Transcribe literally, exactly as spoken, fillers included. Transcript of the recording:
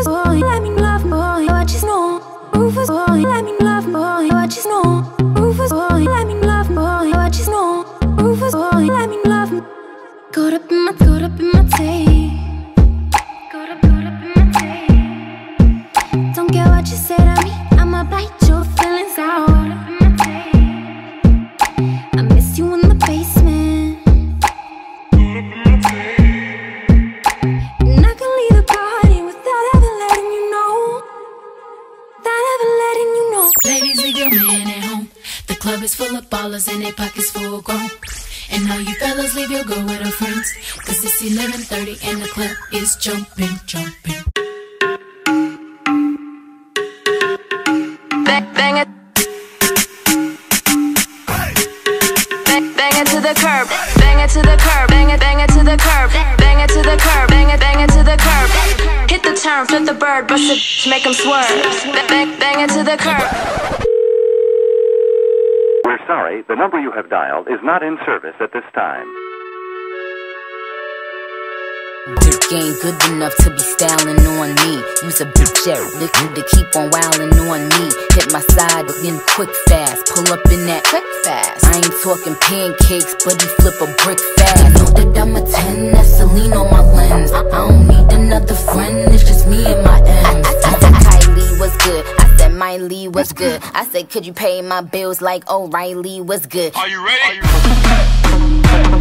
Rufus boy, let me love boy, what you know. Rufus boy, let me love boy, what you know. Rufus boy, let me love boy, what you know. Rufus boy, let me love me. Caught up in my, caught up in my tape. Caught up, caught up in my tape. Don't care what you say to me, I'ma bite your feelings out. Caught up in my tape. I miss you in the basement. And I can leave the party without ever letting you know. Without ever letting you know. Ladies, leave your man at home. The club is full of ballers and their pockets full grown. And all you fellas, leave your girl with her friends, cause it's eleven thirty and the club is jumping, jumping. Bang, bang it. Bang, bang it to the curb. Bang it to the curb. Bang it, bang it to the curb. Bang it to the curb. Bang it, bang it to the curb. Hit the turn, flip the bird, bust it, make them swerve. Bang, bang, bang it to the curb. We're sorry, the number you have dialed is not in service at this time. Dick ain't good enough to be styling on me. Use a bitch at liquor to keep on wildin' on me. Hit my side again quick fast. Pull up in that quick fast. I ain't talking pancakes, but he flip a brick fast. Know that I'm a ten, that's Celine on my lens. I don't need another friend, it's just me and my M's. I said Kylie was good, I said Miley was good. I said could you pay my bills like O'Reilly was good. Are you ready? Are you ready?